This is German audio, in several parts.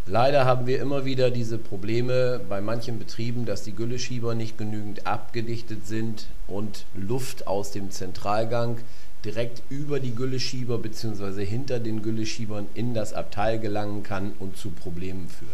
Leider haben wir immer wieder diese Probleme bei manchen Betrieben, dass die Gülleschieber nicht genügend abgedichtet sind und Luft aus dem Zentralgang direkt über die Gülleschieber bzw. hinter den Gülleschiebern in das Abteil gelangen kann und zu Problemen führt.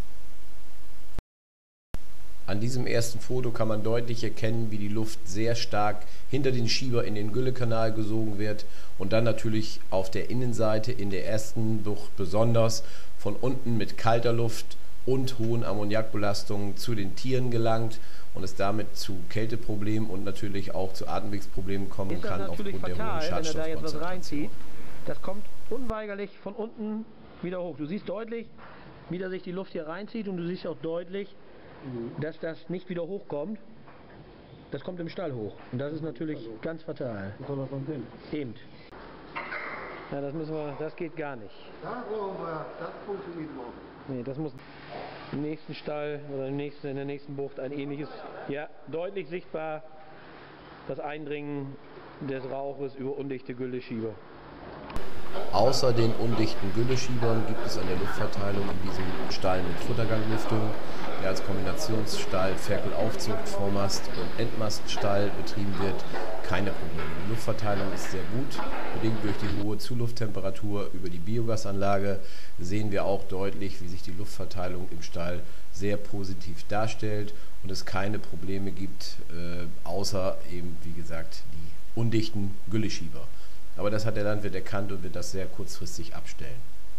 An diesem ersten Foto kann man deutlich erkennen, wie die Luft sehr stark hinter den Schieber in den Güllekanal gesogen wird und dann natürlich auf der Innenseite in der ersten Bucht besonders von unten mit kalter Luft und hohen Ammoniakbelastungen zu den Tieren gelangt und es damit zu Kälteproblemen und natürlich auch zu Atemwegsproblemen kommen kann aufgrund der hohen Schadstoffkonzentration. Das kommt unweigerlich von unten wieder hoch. Du siehst deutlich, wie da sich die Luft hier reinzieht und du siehst auch deutlich, dass das nicht wieder hochkommt. Das kommt im Stall hoch und das ist natürlich ganz fatal. Wo soll das dann hin? Eben. Ja, das geht gar nicht. Das funktioniert überhaupt nicht. Nee, das muss im nächsten Stall oder in der nächsten Bucht ein ähnliches, ja, deutlich sichtbar das Eindringen des Rauches über undichte Gülleschieber. Außer den undichten Gülleschiebern gibt es an der Luftverteilung in diesem Stall mit Futterganglüftung, der als Kombinationsstall Ferkelaufzucht, Vormast- und Endmaststall betrieben wird, keine Probleme. Die Luftverteilung ist sehr gut, bedingt durch die hohe Zulufttemperatur über die Biogasanlage sehen wir auch deutlich, wie sich die Luftverteilung im Stall sehr positiv darstellt und es keine Probleme gibt, außer eben, wie gesagt, die undichten Gülleschieber. Aber das hat der Landwirt erkannt und wird das sehr kurzfristig abstellen.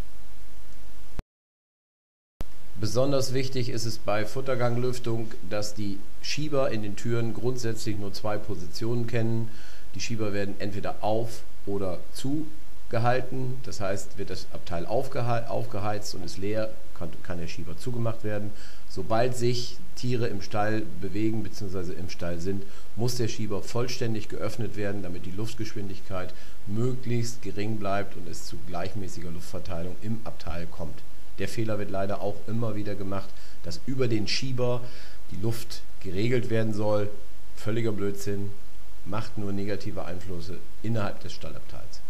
Besonders wichtig ist es bei Futterganglüftung, dass die Schieber in den Türen grundsätzlich nur zwei Positionen kennen. Die Schieber werden entweder auf- oder zugehalten, das heißt, wird das Abteil aufgeheizt und ist leer, kann der Schieber zugemacht werden. Sobald sich Tiere im Stall bewegen bzw. im Stall sind, muss der Schieber vollständig geöffnet werden, damit die Luftgeschwindigkeit möglichst gering bleibt und es zu gleichmäßiger Luftverteilung im Abteil kommt. Der Fehler wird leider auch immer wieder gemacht, dass über den Schieber die Luft geregelt werden soll. Völliger Blödsinn, macht nur negative Einflüsse innerhalb des Stallabteils.